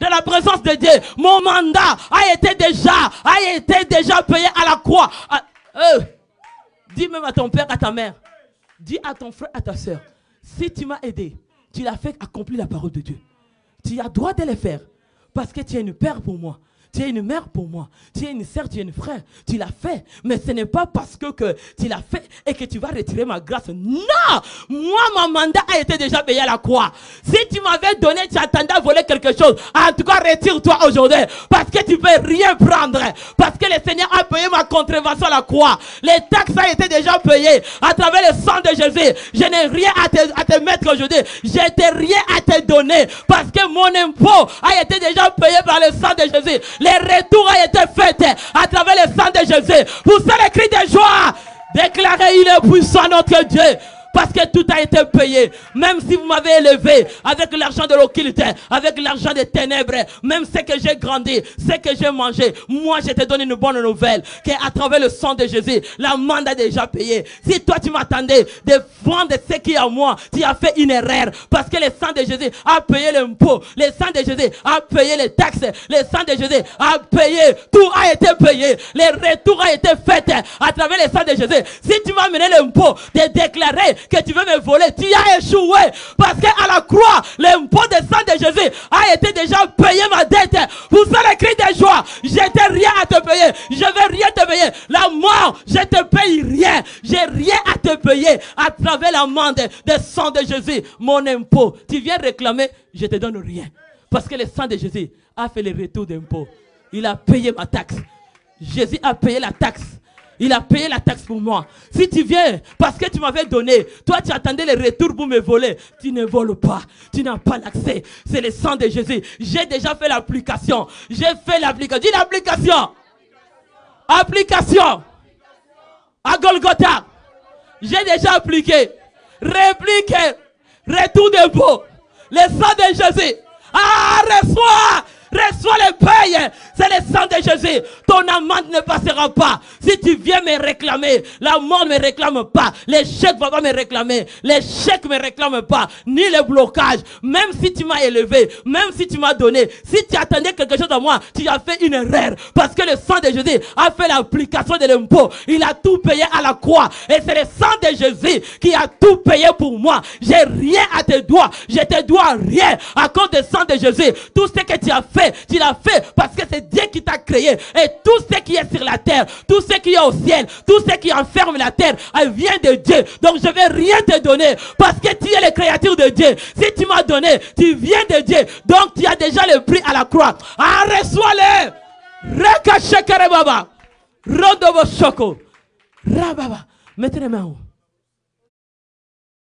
dans la présence de Dieu. Mon mandat a été déjà payé à la croix. Dis même à ton père, à ta mère. Dis à ton frère, à ta soeur. Si tu m'as aidé, tu l'as fait accomplir la parole de Dieu. Tu as droit de le faire. Parce que tu es une père pour moi. Tu es une mère pour moi. Tu es une sœur, tu es une frère. Tu l'as fait. Mais ce n'est pas parce que tu l'as fait et que tu vas retirer ma grâce. Non! Moi, mon mandat a été déjà payé à la croix. Si tu m'avais donné, tu attendais à voler quelque chose. En tout cas, retire-toi aujourd'hui. Parce que tu ne peux rien prendre. Parce que le Seigneur a payé ma contravention à la croix. Les taxes ont été déjà payées à travers le sang de Jésus. Je n'ai rien à te mettre aujourd'hui. Je n'ai rien à te donner. Parce que mon impôt a été déjà payé par le sang de Jésus. Les retours ont été faits à travers le sang de Jésus. Poussez les cris de joie. Déclarez, il est puissant notre Dieu. Parce que tout a été payé. Même si vous m'avez élevé avec l'argent de l'occulte, avec l'argent des ténèbres, même ce que j'ai grandi, ce que j'ai mangé, moi je te donne une bonne nouvelle, qu'à travers le sang de Jésus, l'amende a déjà payé. Si toi tu m'attendais de vendre ce qui est à moi, tu as fait une erreur. Parce que le sang de Jésus a payé l'impôt, le sang de Jésus a payé les taxes, le sang de Jésus a payé, tout a été payé. Les retours ont été faits à travers le sang de Jésus. Si tu m'as amené l'impôt de déclarer que tu veux me voler, tu as échoué. Parce qu'à la croix, l'impôt de sang de Jésus a été déjà payé ma dette. Vous savez le cri de joie. Je n'ai rien à te payer. Je ne vais rien te payer. La mort, je ne te paye rien. J'ai rien à te payer à travers l'amende de sang de Jésus. Mon impôt, tu viens réclamer, je te donne rien. Parce que le sang de Jésus a fait le retour d'impôt. Il a payé ma taxe. Jésus a payé la taxe. Il a payé la taxe pour moi. Si tu viens, parce que tu m'avais donné, toi tu attendais le retour pour me voler. Tu ne voles pas. Tu n'as pas l'accès. C'est le sang de Jésus. J'ai déjà fait l'application. J'ai fait l'application. Dis l'application. Application. À Golgotha. J'ai déjà appliqué. Répliqué. Retour d'impôt. Le sang de Jésus. Ah, reçois. Reçois le paye. C'est le sang de Jésus. Ton amende ne passera pas. Si tu viens me réclamer, la mort ne me réclame pas. L'échec ne va pas me réclamer. L'échec ne me réclame pas. Ni le blocage. Même si tu m'as élevé, même si tu m'as donné, si tu attendais quelque chose de moi, tu as fait une erreur. Parce que le sang de Jésus a fait l'application de l'impôt. Il a tout payé à la croix. Et c'est le sang de Jésus qui a tout payé pour moi. J'ai rien à te doigt. Je te dois rien. À cause du sang de Jésus, tout ce que tu as fait, tu l'as fait parce que c'est Dieu qui t'a créé. Et tout ce qui est sur la terre, tout ce qui est au ciel, tout ce qui enferme la terre, elle vient de Dieu. Donc je ne vais rien te donner parce que tu es la créature de Dieu. Si tu m'as donné, tu viens de Dieu. Donc tu as déjà le prix à la croix. Ah, reçois-le. Rekashekere baba. Rodobo shoko. Rababa. Mettez les mains en haut.